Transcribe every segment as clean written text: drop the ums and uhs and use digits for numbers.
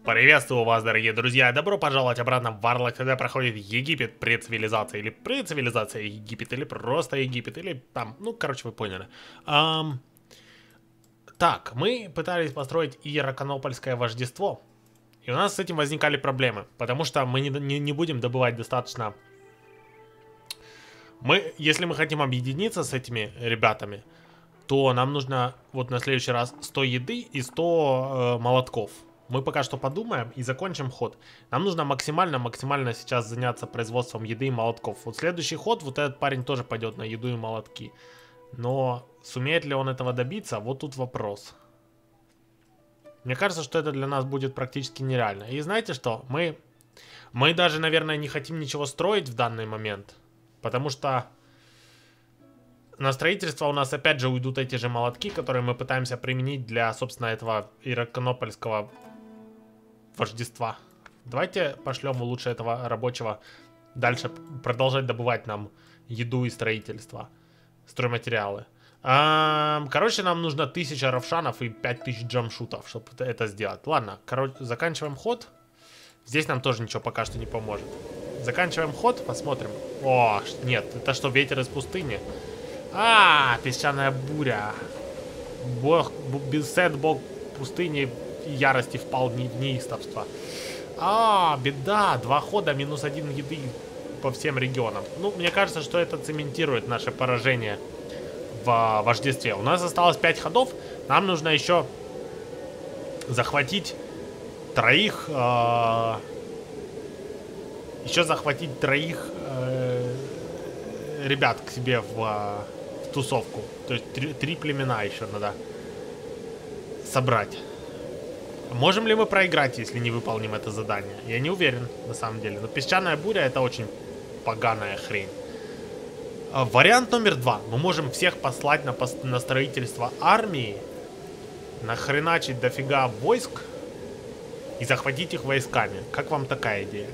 Приветствую вас, дорогие друзья! Добро пожаловать обратно в Warlock, когда проходит Египет прецивилизация, или прецивилизация Египет, или просто Египет, или там, ну, короче, вы поняли. Так, мы пытались построить Иероконопольское вождество, и у нас с этим возникали проблемы, потому что мы не будем добывать достаточно... Если мы хотим объединиться с этими ребятами, то нам нужно вот на следующий раз 100 еды и 100 молотков. Мы пока что подумаем и закончим ход. Нам нужно максимально сейчас заняться производством еды и молотков. Вот следующий ход, вот этот парень тоже пойдет на еду и молотки. Но сумеет ли он этого добиться, вот тут вопрос. Мне кажется, что это для нас будет практически нереально. И знаете что? Мы даже, наверное, не хотим ничего строить в данный момент. Потому что на строительство у нас опять же уйдут эти же молотки, которые мы пытаемся применить для, собственно, этого Иероконопольского вождества. Давайте пошлем лучше этого рабочего дальше продолжать добывать нам еду и строительство. Стройматериалы. Короче, нам нужно 1000 равшанов и 5000 джамшутов, чтобы это сделать. Ладно, короче, заканчиваем ход. Здесь нам тоже ничего пока что не поможет. Заканчиваем ход, посмотрим. О, нет, это что, ветер из пустыни? Песчаная буря. Бесед бог пустыни ярости впал в неистовство. Беда. 2 хода, минус 1 еды по всем регионам. Ну, мне кажется, что это цементирует наше поражение в вождестве. У нас осталось 5 ходов. Нам нужно еще захватить троих... Еще захватить троих ребят к себе в тусовку. То есть 3 племена еще надо собрать. Можем ли мы проиграть, если не выполним это задание? Я не уверен, на самом деле. Но песчаная буря — это очень поганая хрень. Вариант номер 2. Мы можем всех послать на строительство армии, нахреначить дофига войск и захватить их войсками. Как вам такая идея?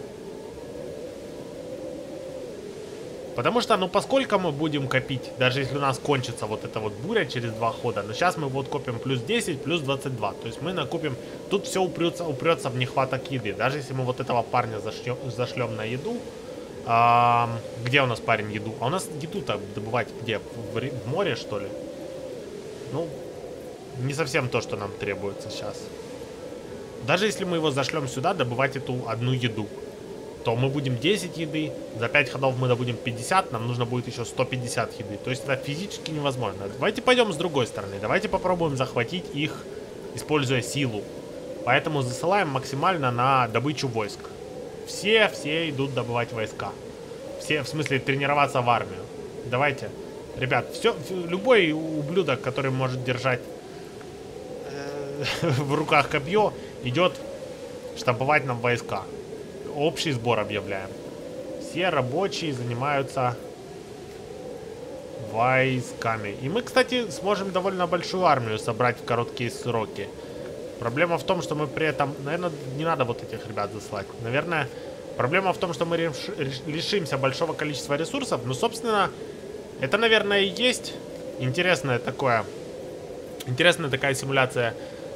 Потому что, ну, поскольку мы будем копить, даже если у нас кончится вот эта вот буря через 2 хода, но сейчас мы вот копим плюс 10, плюс 22. То есть мы накопим, тут все упрется в нехваток еды. Даже если мы вот этого парня зашлем на еду. Где у нас парень еду? А у нас еду-то добывать где? В море, что ли? Ну, не совсем то, что нам требуется сейчас. Даже если мы его зашлем сюда, добывать эту одну еду, то мы будем 10 еды, за 5 ходов мы добудем 50, нам нужно будет еще 150 еды. То есть это физически невозможно. Давайте пойдем с другой стороны. Давайте попробуем захватить их, используя силу. Поэтому засылаем максимально на добычу войск. Все идут добывать войска. Все, в смысле, тренироваться в армию. Давайте. Ребят, любой ублюдок, который может держать в руках копье, идет штамповать нам войска. Общий сбор объявляем. Все рабочие занимаются войсками. И мы, кстати, сможем довольно большую армию собрать в короткие сроки. Проблема в том, что мы при этом... Наверное, не надо вот этих ребят засылать. Наверное, проблема в том, что мы лишимся большого количества ресурсов. Ну, собственно, это, наверное, и есть интересная такая симуляция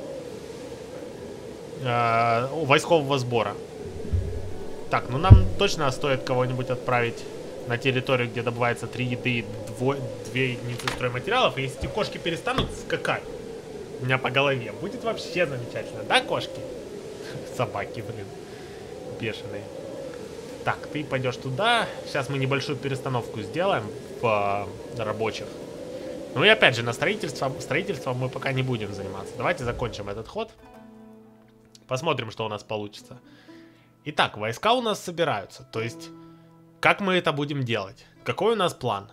войскового сбора. Так, ну нам точно стоит кого-нибудь отправить на территорию, где добывается 3 еды и 2 единицы стройматериалов. И если эти кошки перестанут скакать у меня по голове, будет вообще замечательно. Да, кошки? Собаки, блин. Бешеные. Так, ты пойдешь туда. Сейчас мы небольшую перестановку сделаем в рабочих. Ну и опять же, на строительством мы пока не будем заниматься. Давайте закончим этот ход. Посмотрим, что у нас получится. Итак, войска у нас собираются. То есть, как мы это будем делать? Какой у нас план?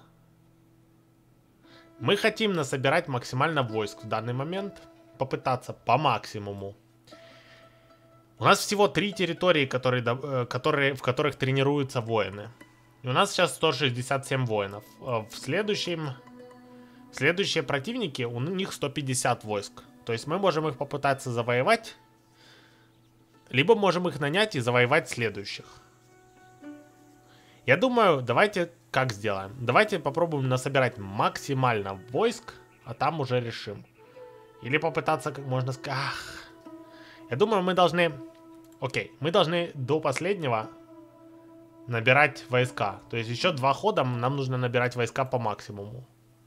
Мы хотим насобирать максимально войск в данный момент. Попытаться по максимуму. У нас всего 3 территории, в которых тренируются воины. И у нас сейчас 167 воинов. Следующие противники, у них 150 войск. То есть мы можем их попытаться завоевать. Либо можем их нанять и завоевать следующих. Я думаю, давайте как сделаем? Давайте попробуем насобирать максимально войск, а там уже решим. Или попытаться как можно сказать... Я думаю, мы должны Окей, мы должны до последнего набирать войска. То есть еще 2 хода нам нужно набирать войска по максимуму.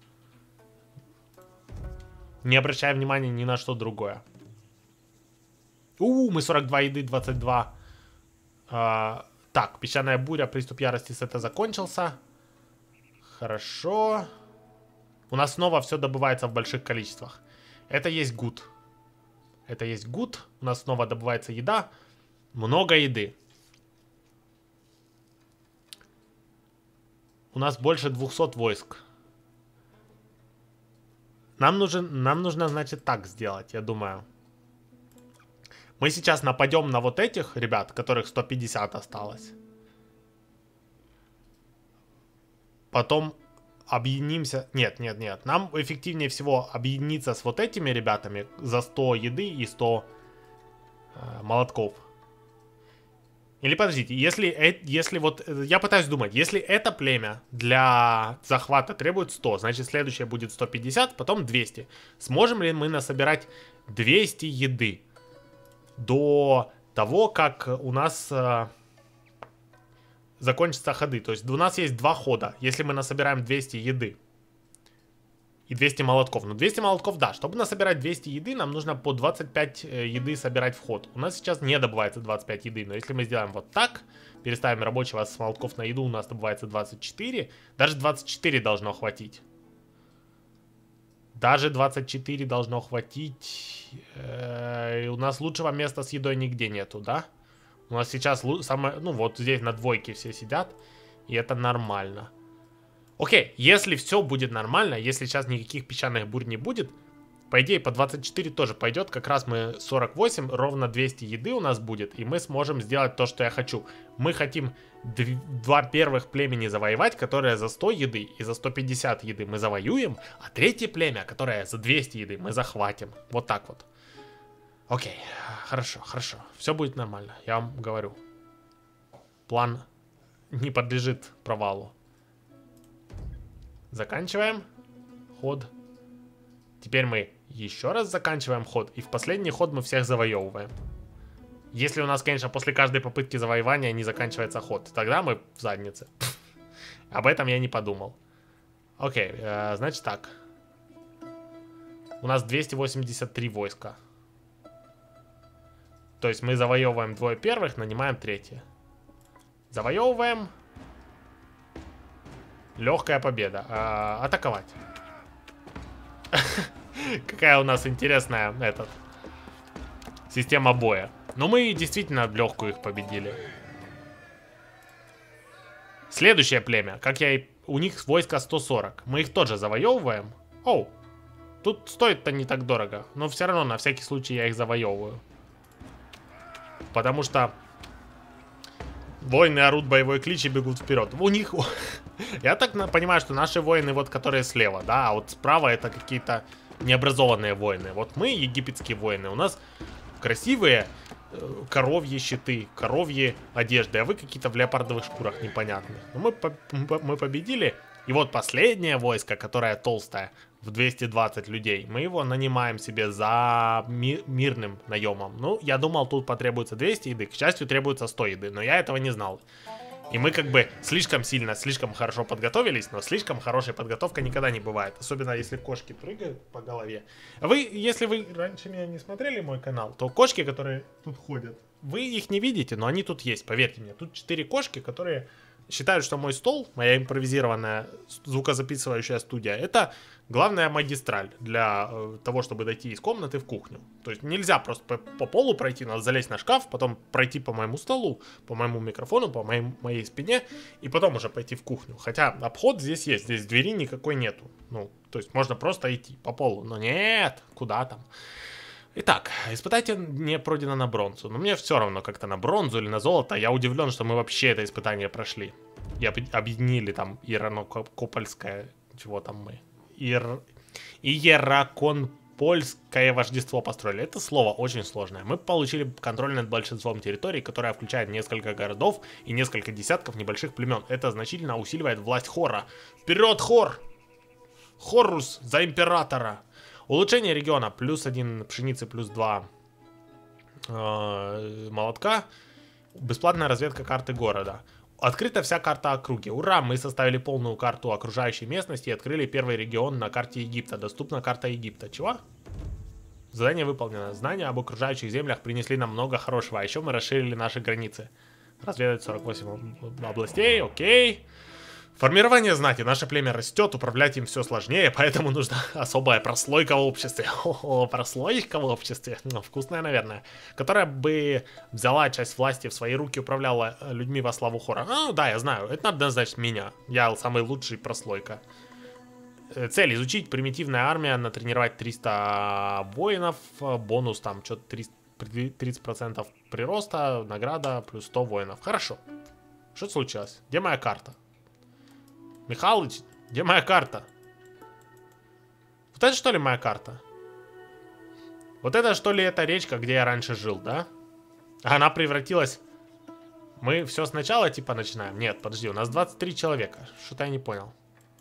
Не обращая внимания ни на что другое. Мы 42 еды, 22. Так, песчаная буря, приступ ярости сета закончился. Хорошо. У нас снова все добывается в больших количествах. Это есть гуд. Это есть гуд. У нас снова добывается еда. Много еды. У нас больше 200 войск. Нам нужно, значит, так сделать, я думаю. Мы сейчас нападем на вот этих ребят, которых 150 осталось. Потом объединимся. Нет. Нам эффективнее всего объединиться с вот этими ребятами за 100 еды и 100 молотков. Или подождите, если вот, я пытаюсь думать, если это племя для захвата требует 100, значит следующее будет 150, потом 200. Сможем ли мы насобирать 200 еды до того, как у нас закончатся ходы? То есть у нас есть 2 хода, если мы насобираем 200 еды и 200 молотков. Ну 200 молотков, да, чтобы насобирать 200 еды, нам нужно по 25 еды собирать в ход. У нас сейчас не добывается 25 еды, но если мы сделаем вот так, переставим рабочего с молотков на еду, у нас добывается 24. Даже 24 должно хватить. Даже 24 должно хватить. У нас лучшего места с едой нигде нету, да? У нас сейчас самое, ну вот здесь на двойке все сидят, и это нормально. Окей, если все будет нормально, если сейчас никаких песчаных бурь не будет, по идее по 24 тоже пойдет, как раз мы 48, ровно 200 еды у нас будет, и мы сможем сделать то, что я хочу. Мы хотим 2 первых племени завоевать, которые за 100 еды и за 150 еды мы завоюем, а третье племя, которое за 200 еды, мы захватим. Вот так вот. Окей, хорошо, все будет нормально, я вам говорю. План не подлежит провалу. Заканчиваем ход. Теперь мы еще раз заканчиваем ход. И в последний ход мы всех завоевываем. Если у нас, конечно, после каждой попытки завоевания не заканчивается ход, тогда мы в заднице. Об этом я не подумал. Окей, значит так. У нас 283 войска. То есть мы завоевываем 2 первых, нанимаем 3. Завоевываем. Легкая победа. Атаковать. Какая у нас интересная система боя. Но мы действительно легкую их победили. Следующее племя. У них войско 140. Мы их тоже завоевываем. Оу. Тут стоит-то не так дорого. Но все равно на всякий случай я их завоевываю. Потому что воины орут боевой клич и бегут вперед. У них... Я так понимаю, что наши воины, вот которые слева, да, а вот справа это какие-то необразованные воины. Вот мы, египетские воины, у нас красивые коровьи щиты, коровьи одежды, а вы какие-то в леопардовых шкурах непонятных. Но мы победили, и вот последнее войско, которое толстое, в 220 людей, мы его нанимаем себе за мирным наемом. Ну, я думал, тут потребуется 200 еды, к счастью, требуется 100 еды, но я этого не знал. И мы как бы слишком хорошо подготовились, но слишком хорошая подготовка никогда не бывает. Особенно если кошки прыгают по голове. Если вы раньше меня не смотрели мой канал, то кошки, которые тут ходят, вы их не видите, но они тут есть, поверьте мне. Тут 4 кошки, которые считают, что мой стол, моя импровизированная звукозаписывающая студия, это главная магистраль для того, чтобы дойти из комнаты в кухню. То есть нельзя просто по полу пройти, надо залезть на шкаф, потом пройти по моему столу, по моему микрофону, по моей спине, и потом уже пойти в кухню. Хотя обход здесь есть, здесь двери никакой нету. Ну, то есть можно просто идти по полу. Но нет, куда там. Итак, испытание не пройдено на бронзу. Но мне все равно как-то на бронзу или на золото. Я удивлен, что мы вообще это испытание прошли. И объединили там Иерокопольское, чего там мы. Иероконпольское вождество построили. Это слово очень сложное. Мы получили контроль над большинством территорий, которая включает несколько городов и несколько десятков небольших племен. Это значительно усиливает власть Хора. Вперед, Хор! Хорус за императора! Улучшение региона. +1 пшеницы, +2 молотка. Бесплатная разведка карты города. Открыта вся карта округи. Ура! Мы составили полную карту окружающей местности и открыли первый регион на карте Египта. Доступна карта Египта. Чего? Задание выполнено. Знания об окружающих землях принесли нам много хорошего. А еще мы расширили наши границы. Разведать 48 областей. Окей. Формирование знати. Наше племя растет, управлять им все сложнее, поэтому нужна особая прослойка в обществе. О, прослойка в обществе. Ну, вкусная, наверное. Которая бы взяла часть власти в свои руки, управляла людьми во славу хора. А, да, я знаю. Это надо назначить меня. Я самый лучший прослойка. Цель: изучить примитивная армия, натренировать 300 воинов. Бонус там что-то 30% прироста, награда плюс 100 воинов. Хорошо. Что случилось? Где моя карта? Михалыч, где моя карта? Вот это что ли моя карта? Вот это что ли эта речка, где я раньше жил, да? Она превратилась... Мы все сначала типа начинаем? Нет, подожди, у нас 23 человека. Что-то я не понял.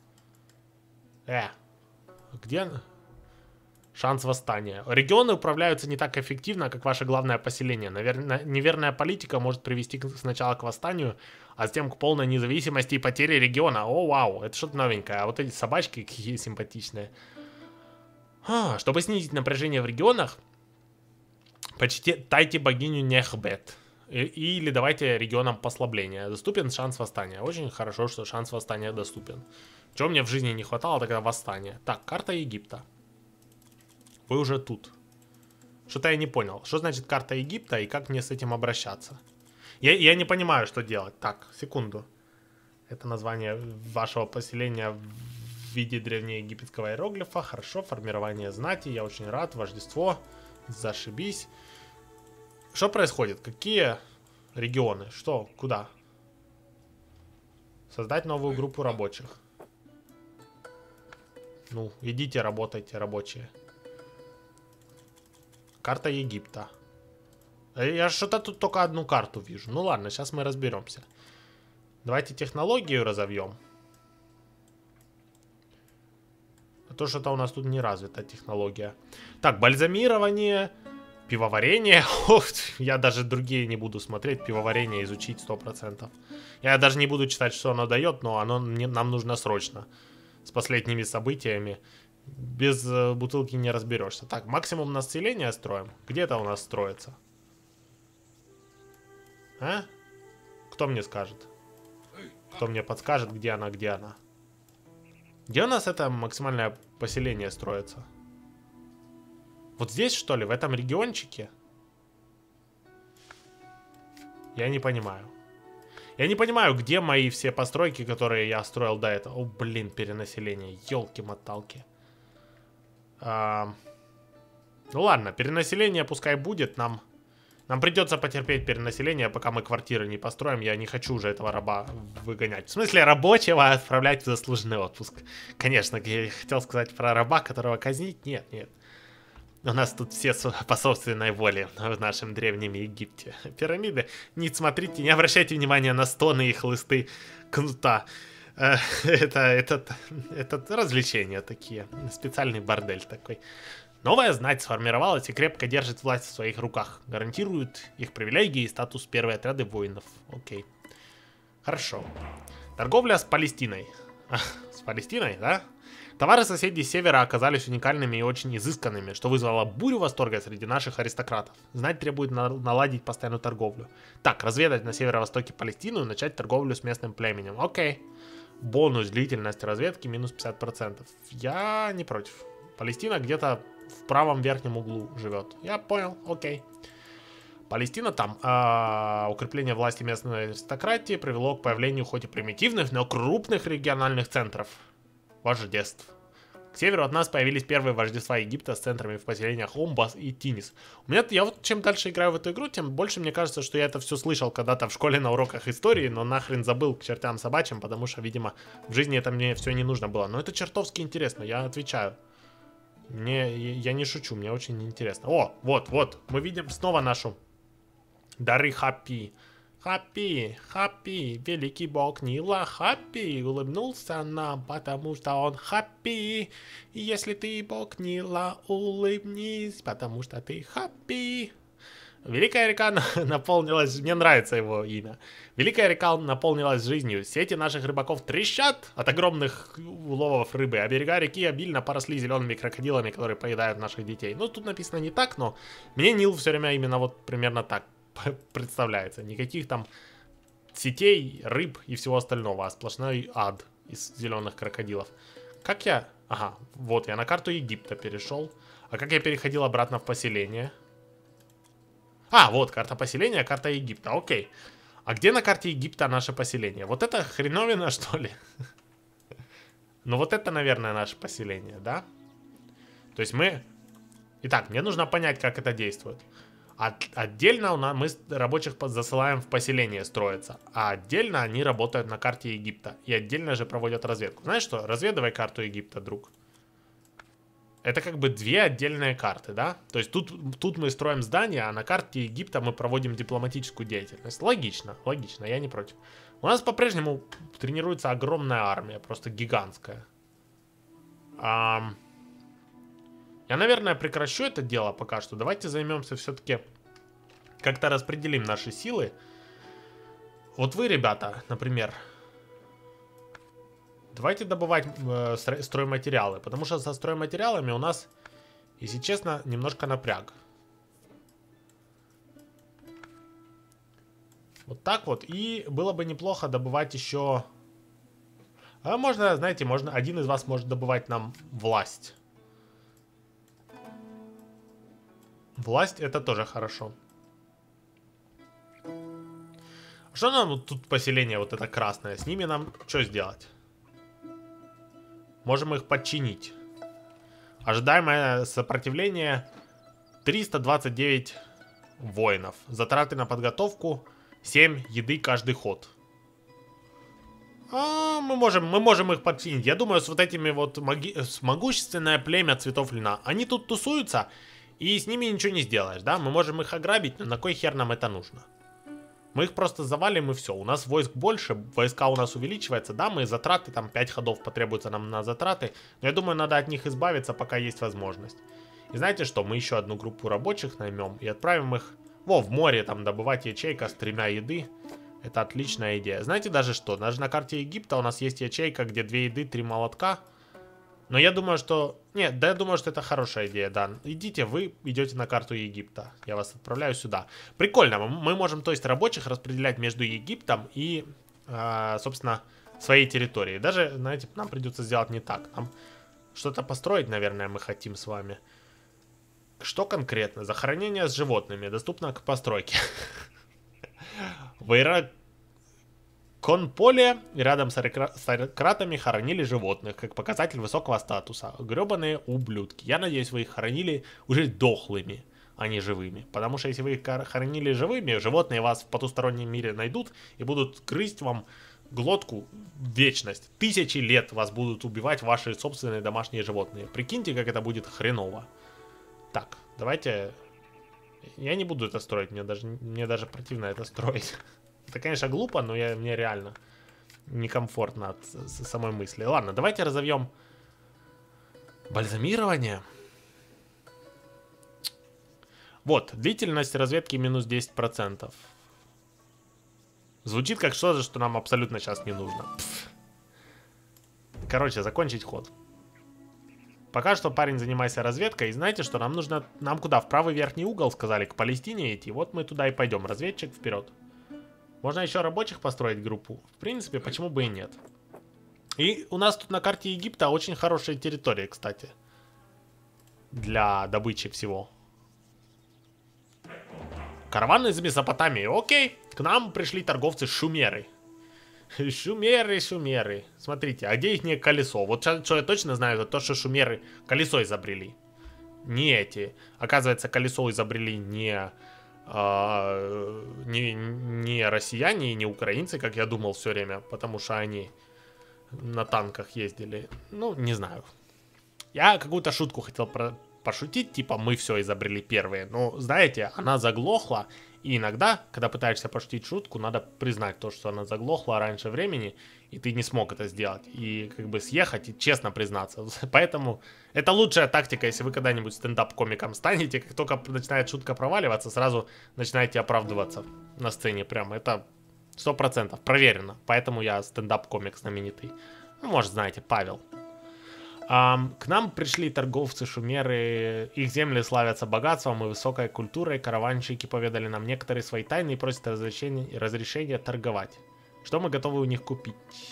Где... Шанс восстания. Регионы управляются не так эффективно, как ваше главное поселение. Наверное, неверная политика может привести сначала к восстанию, а затем к полной независимости и потере региона. О, вау, это что-то новенькое. А вот эти собачки какие симпатичные. Чтобы снизить напряжение в регионах, почитайте богиню Нехбет. Или давайте регионам послабления. Доступен шанс восстания. Очень хорошо, что шанс восстания доступен. Чего мне в жизни не хватало, тогда восстание. Так, карта Египта. Вы уже тут. Что-то я не понял. Что значит карта Египта и как мне с этим обращаться? Я не понимаю, что делать. Так, секунду. Это название вашего поселения в виде древнеегипетского иероглифа. Хорошо, формирование знати. Я очень рад. Вождество. Зашибись. Что происходит? Какие регионы? Что? Куда? Создать новую группу рабочих. Ну, идите, работайте, рабочие. Карта Египта. Я что-то тут только одну карту вижу. Ну ладно, сейчас мы разберемся. Давайте технологию разовьем. А то что-то у нас тут не развита технология. Так, бальзамирование, пивоварение. Я даже другие не буду смотреть. Пивоварение изучить 100%. Я даже не буду читать, что оно дает, но нам нужно срочно. С последними событиями. Без бутылки не разберешься. Так, максимум населения строим. Где это у нас строится? А? Кто мне скажет? Кто мне подскажет, где она, где она? Где у нас это максимальное поселение строится? Вот здесь, что ли? В этом региончике? Я не понимаю. Я не понимаю, где мои все постройки, которые я строил до этого. О, блин, перенаселение. Ёлки-моталки. Ну ладно, перенаселение пускай будет. Нам придется потерпеть перенаселение, пока мы квартиры не построим. Я не хочу уже этого раба выгонять. В смысле, рабочего отправлять в заслуженный отпуск. Конечно, я хотел сказать про раба, которого казнить. Нет, нет. У нас тут все по собственной воле в нашем древнем Египте. Пирамиды. Не смотрите, не обращайте внимания на стоны и хлысты кнута. Это развлечения такие. Специальный бордель такой. Новая знать сформировалась и крепко держит власть в своих руках. Гарантирует их привилегии и статус первой отряды воинов. Окей. Хорошо. Торговля с Палестиной. С Палестиной, да? Товары соседей с севера оказались уникальными и очень изысканными, что вызвало бурю восторга среди наших аристократов. Знать требует наладить постоянную торговлю. Так, разведать на северо-востоке Палестину и начать торговлю с местным племенем. Окей. Бонус длительность разведки минус 50%. Я не против. Палестина где-то в правом верхнем углу живет. Я понял, окей. Палестина там. Укрепление власти местной аристократии привело к появлению хоть и примитивных, но крупных региональных центров. Вождеств. К северу от нас появились первые вождества Египта с центрами в поселениях Омбас и Тинис. Я вот чем дальше играю в эту игру, тем больше мне кажется, что я это все слышал когда-то в школе на уроках истории, но нахрен забыл к чертям собачьим, потому что, видимо, в жизни это мне все не нужно было. Но это чертовски интересно, я отвечаю. Я не шучу, мне очень интересно. О, вот, мы видим снова нашу дары Хаппи. Хаппи, великий бог Нила, Хаппи, улыбнулся нам, потому что он Хаппи. Если ты бог Нила, улыбнись, потому что ты Хаппи. Великая река наполнилась... Мне нравится его имя. Великая река наполнилась жизнью. Сети наших рыбаков трещат от огромных уловов рыбы, а берега реки обильно поросли зелеными крокодилами, которые поедают наших детей. Ну, тут написано не так, но мне Нил все время именно вот примерно так представляется. Никаких там сетей, рыб и всего остального, а сплошной ад из зеленых крокодилов. Как я... Ага, вот я на карту Египта перешел. А как я переходил обратно в поселение? А, вот карта поселения, карта Египта, окей. А где на карте Египта наше поселение? Вот это хреновина, что ли? Ну вот это, наверное, наше поселение, да? То есть мы... Итак, мне нужно понять, как это действует. Отдельно мы рабочих засылаем в поселение строиться, а отдельно они работают на карте Египта. И отдельно же проводят разведку. Знаешь что? Разведывай карту Египта, друг. Это как бы две отдельные карты, да? То есть тут мы строим здание, а на карте Египта мы проводим дипломатическую деятельность. Логично, логично, я не против. У нас по-прежнему тренируется огромная армия, просто гигантская. Я, наверное, прекращу это дело пока что. Давайте займемся все-таки... Как-то распределим наши силы. Вот вы, ребята, например... Давайте добывать стройматериалы. Потому что со стройматериалами у нас, если честно, немножко напряг. Вот так вот. И было бы неплохо добывать еще... А можно, знаете, можно один из вас может добывать нам власть. Власть это тоже хорошо. Что нам тут поселение вот это красное? С ними нам что сделать? Можем их подчинить. Ожидаемое сопротивление 329 воинов. Затраты на подготовку 7 еды каждый ход. Мы можем их подчинить. Я думаю, с вот этими вот могущественное племя цветов льна. Они тут тусуются. И с ними ничего не сделаешь, да? Мы можем их ограбить, но на кой хер нам это нужно? Мы их просто завалим и все. У нас войск больше, войска у нас увеличиваются. Да, мы затраты, там 5 ходов потребуется нам на затраты. Но я думаю, надо от них избавиться, пока есть возможность. И знаете что? Мы еще одну группу рабочих наймем и отправим их в море, там, добывать ячейка с 3 еды. Это отличная идея. Знаете даже что? Даже на карте Египта у нас есть ячейка, где 2 еды, 3 молотка. Но я думаю, что... Нет, да я думаю, что это хорошая идея, да. Идите, вы идете на карту Египта. Я вас отправляю сюда. Прикольно, мы можем, то есть, рабочих распределять между Египтом и, собственно, своей территорией. Даже, знаете, нам придется сделать не так. Нам что-то построить, наверное, мы хотим с вами. Что конкретно? Захоронение с животными. Доступно к постройке. В Конполе рядом с аристократами хоронили животных, как показатель высокого статуса. Гребаные ублюдки. Я надеюсь, вы их хоронили уже дохлыми, а не живыми. Потому что если вы их хоронили живыми, животные вас в потустороннем мире найдут и будут грызть вам глотку в вечность. 1000 лет вас будут убивать ваши собственные домашние животные. Прикиньте, как это будет хреново. Так, давайте... Я не буду это строить, мне даже противно это строить. Это, конечно, глупо, но мне реально некомфортно от самой мысли. Ладно, давайте разовьем бальзамирование. Вот, длительность разведки минус 10%. Звучит как что-то, что нам абсолютно сейчас не нужно. Короче, закончить ход. Пока что, парень, занимайся разведкой. И знаете, что нам нужно... Нам куда? В правый верхний угол, сказали, к Палестине идти. Вот мы туда и пойдем. Разведчик вперед. Можно еще рабочих построить группу. В принципе, почему бы и нет. И у нас тут на карте Египта очень хорошая территория, кстати. Для добычи всего. Караван из Месопотамии. Окей. К нам пришли торговцы-шумеры. Шумеры. Смотрите, а где их колесо? Вот что я точно знаю, это то, что шумеры колесо изобрели. Не эти. Оказывается, колесо изобрели не россияне и не украинцы, как я думал все время, потому что они на танках ездили. Ну, не знаю. Я какую-то шутку хотел пошутить, типа мы все изобрели первые. Но, знаете, она заглохла, И иногда, когда пытаешься пошутить шутку, надо признать то, что она заглохла раньше времени, и ты не смог это сделать. И как бы съехать и честно признаться. Поэтому это лучшая тактика, если вы когда-нибудь стендап-комиком станете. Как только начинает шутка проваливаться, сразу начинаете оправдываться на сцене. Прям это 100% проверено. Поэтому я стендап-комик знаменитый. Ну, может, знаете, Павел. К нам пришли торговцы-шумеры, их земли славятся богатством и высокой культурой, караванщики поведали нам некоторые свои тайны и просят разрешения торговать. Что мы готовы у них купить?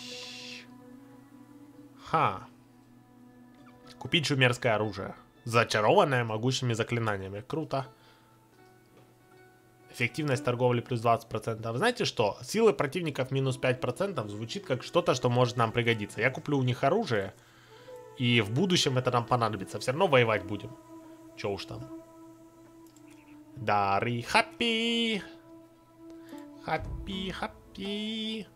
Купить шумерское оружие, зачарованное могучими заклинаниями. Круто. Эффективность торговли плюс 20%. Знаете что? Силы противников минус 5% звучит как что-то, что может нам пригодиться. Я куплю у них оружие. И в будущем это нам понадобится. Все равно воевать будем. Че уж там. Дары хаппи. Хаппи.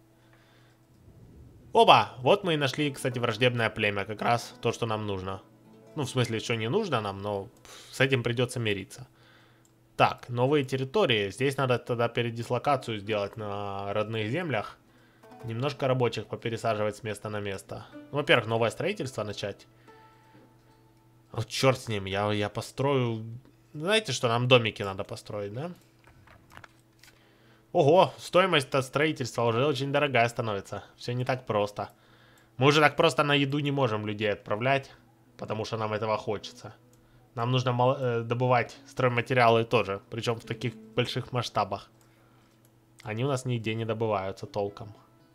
Оба! Вот мы и нашли, кстати, враждебное племя. Как раз то, что нам нужно. Ну, в смысле, еще не нужно нам, но с этим придется мириться. Так, новые территории. Здесь надо тогда передислокацию сделать на родных землях. Немножко рабочих попересаживать с места на место. Ну, во-первых, новое строительство начать. Вот черт с ним, я построю... Знаете что, нам домики надо построить, да? Ого, стоимость строительства уже очень дорогая становится. Все не так просто. Мы уже так просто на еду не можем людей отправлять, потому что нам этого хочется. Нам нужно добывать стройматериалы тоже, причем в таких больших масштабах. Они у нас нигде не добываются толком.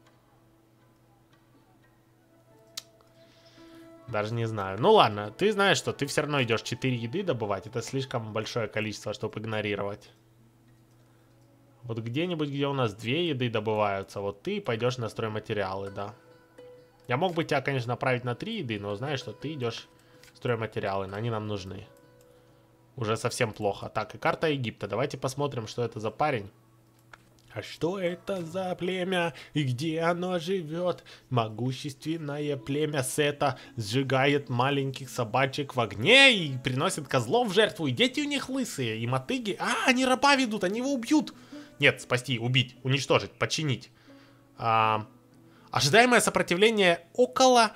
Даже не знаю. Ну ладно, ты знаешь, что ты все равно идешь 4 еды добывать. Это слишком большое количество, чтобы игнорировать. Вот где-нибудь, где у нас 2 еды добываются, вот ты пойдешь на стройматериалы, да. Я мог бы тебя, конечно, направить на 3 еды, но знаешь, что ты идешь в стройматериалы, они нам нужны. Уже совсем плохо. Так, и карта Египта. Давайте посмотрим, что это за парень. А что это за племя и где оно живет? Могущественное племя Сета сжигает маленьких собачек в огне и приносит козлов в жертву. И дети у них лысые, и мотыги. А, они раба ведут, они его убьют. Нет, спасти, убить, уничтожить, подчинить. Ожидаемое сопротивление около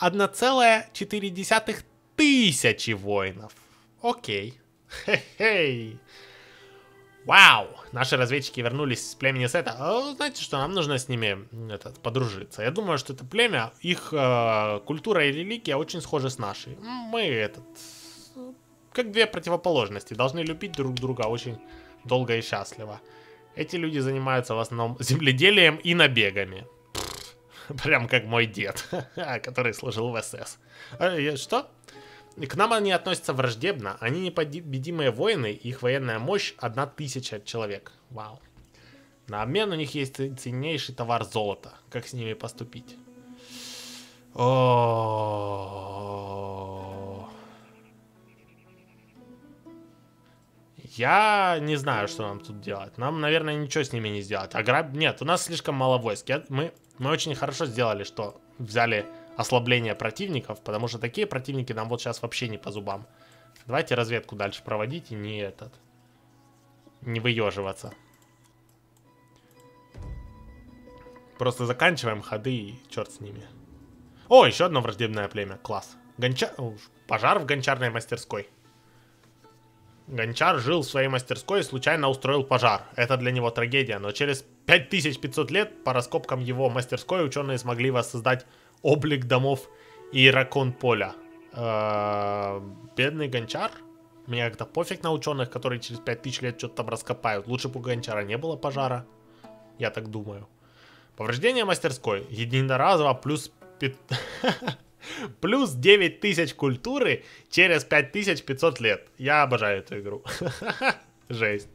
1,4 тысячи воинов. Окей. Хе-хей. Вау! Наши разведчики вернулись с племени Сета. Знаете что, нам нужно с ними подружиться. Я думаю, что это племя, их культура и религия очень схожи с нашей. Мы как 2 противоположности, должны любить друг друга очень долго и счастливо. Эти люди занимаются в основном земледелием и набегами. Прям как мой дед, который служил в СС. Что? К нам они относятся враждебно. Они непобедимые воины, их военная мощь 1000 человек. Вау. На обмен у них есть ценнейший товар золото. Как с ними поступить? Я не знаю, что нам тут делать. Нам, наверное, ничего с ними не сделать. Нет, у нас слишком мало войск. Мы очень хорошо сделали, что взяли ослабление противников, потому что такие противники нам вот сейчас вообще не по зубам. Давайте разведку дальше проводить и не выеживаться. Просто заканчиваем ходы и черт с ними. О, еще одно враждебное племя. Класс. Пожар в гончарной мастерской. Гончар жил в своей мастерской и случайно устроил пожар. Это для него трагедия, но через 5500 лет по раскопкам его мастерской ученые смогли воссоздать облик домов Иракон-Поля. Бедный гончар? Мне как-то пофиг на ученых, которые через 5000 лет что-то там раскопают. Лучше бы у гончара не было пожара. Я так думаю. Повреждение мастерской. Единоразово плюс 9000 культуры через 5500 лет. Я обожаю эту игру. Жесть.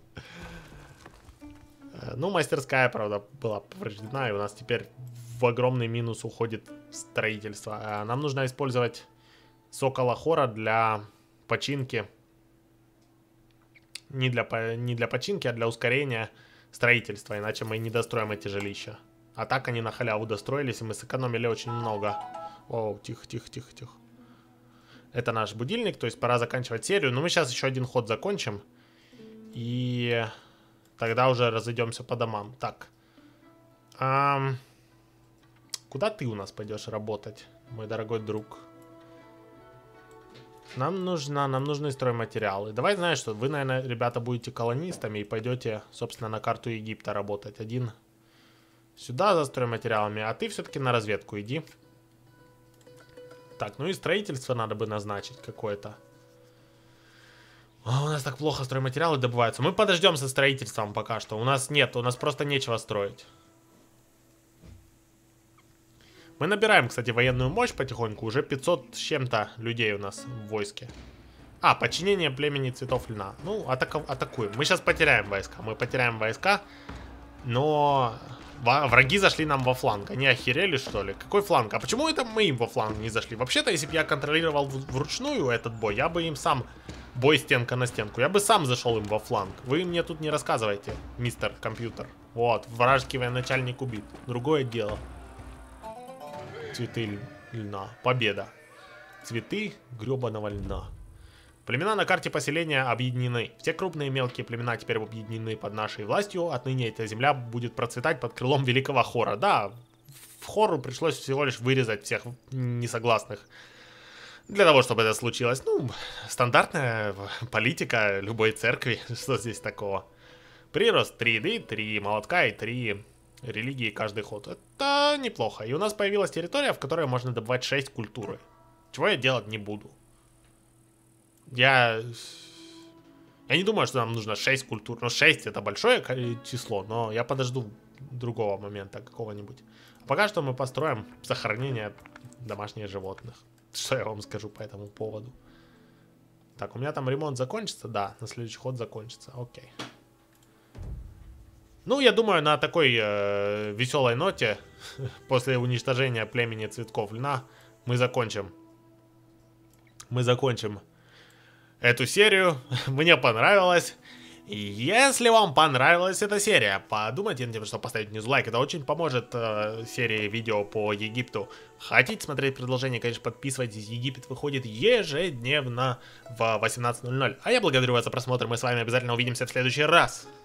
Ну, мастерская, правда, была повреждена, и у нас теперь в огромный минус уходит строительство. Нам нужно использовать Сокола Хора для починки. Не для починки, а для ускорения строительства, иначе мы не достроим эти жилища. А так они на халяву достроились, и мы сэкономили очень много. Оу, тихо. Это наш будильник, то есть пора заканчивать серию. Но мы сейчас еще один ход закончим. И Тогда уже разойдемся по домам. Так. Куда ты у нас пойдешь работать, мой дорогой друг? Нам нужны стройматериалы. Давай, знаешь что, вы, наверное, ребята, будете колонистами и пойдете, собственно, на карту Египта работать. Один сюда за стройматериалами, а ты все-таки на разведку иди. Так, ну и строительство надо бы назначить какое-то. У нас так плохо стройматериалы добываются. Мы подождем со строительством пока что. У нас просто нечего строить. Мы набираем, кстати, военную мощь потихоньку. Уже 500 с чем-то людей у нас в войске. Подчинение племени цветов льна. Ну, атакуем. Мы сейчас потеряем войска. Мы потеряем войска. Но враги зашли нам во фланг. Они охерели, что ли? Какой фланг? А почему это мы им во фланг не зашли? Вообще-то, если бы я контролировал вручную этот бой, я бы им сам... Бой стенка на стенку. Я бы сам зашел им во фланг. Вы мне тут не рассказывайте, мистер компьютер. Вот, вражеский военачальник убит. Другое дело. Цветы льна. Победа. Цветы гребаного льна. Племена на карте поселения объединены. Все крупные и мелкие племена теперь объединены под нашей властью. Отныне эта земля будет процветать под крылом великого хора. Да, в хору пришлось всего лишь вырезать всех несогласных. Для того, чтобы это случилось. Ну, стандартная политика любой церкви. Что здесь такого? Прирост 3 еды, 3 молотка и 3... религии каждый ход. Это неплохо. И у нас появилась территория, в которой можно добывать 6 культуры. Чего я делать не буду. Я не думаю, что нам нужно 6 культур. Но 6 это большое число. Но я подожду другого момента какого-нибудь. Пока что мы построим сохранение домашних животных. Что я вам скажу по этому поводу. Так, у меня там ремонт закончится? Да, на следующий ход закончится. Окей. Ну, я думаю, на такой веселой ноте, после уничтожения племени цветков льна, мы закончим эту серию. Мне понравилось. И если вам понравилась эта серия, подумайте над тем, что поставить внизу лайк. Это очень поможет серии видео по Египту. Хотите смотреть продолжение, конечно, подписывайтесь. Египет выходит ежедневно в 18:00. А я благодарю вас за просмотр. Мы с вами обязательно увидимся в следующий раз.